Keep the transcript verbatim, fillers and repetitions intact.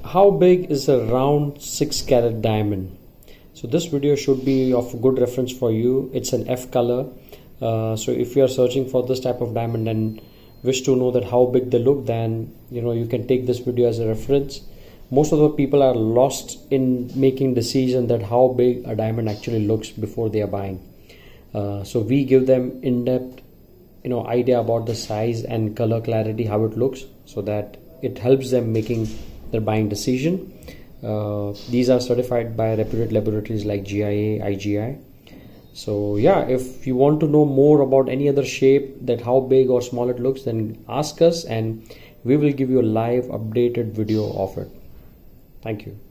How big is a round six carat diamond? So this video should be of good reference for you. It's an F color. Uh, so if you are searching for this type of diamond and wish to know that how big they look, then you know you can take this video as a reference. Most of the people are lost in making decision that how big a diamond actually looks before they are buying. Uh, so we give them in-depth you know idea about the size and color clarity, how it looks, so that it helps them making their buying decision. Uh, these are certified by reputed laboratories like G I A, I G I. So yeah, if you want to know more about any other shape, that how big or small it looks, then ask us and we will give you a live updated video of it. Thank you.